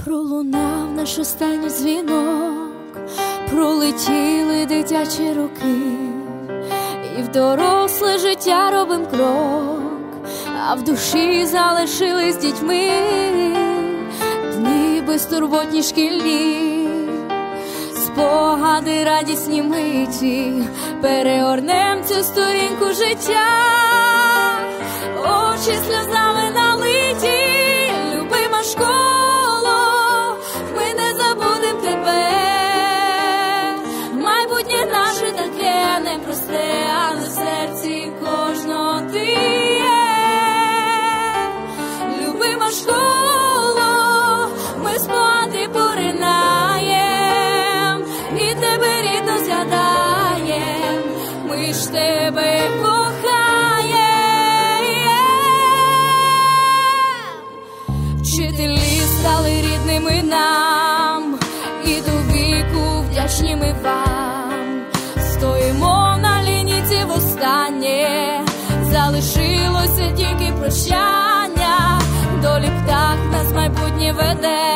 Пролунав наш останній дзвінок, пролетіли дитячі роки, і в доросле життя робим крок, а в душі залишились дітьми дні безтурботні шкільні, спогади радісні миті, переорнем цю сторінку життя, очі сльозами налиті, любима школа, ми не забудем тебе, майбутнє наше таке непросте, а на серці кожного ти є. Любима школа, ми спогади поринаєм, і тебе рідно згадаєм, ми ж тебе кохаєм. Вчителі стали рідними нам, і до віку вдячні ми вам. Стоїмо на лінійці востаннє, залишилося тільки прощання, долі птах нас майбутнє веде.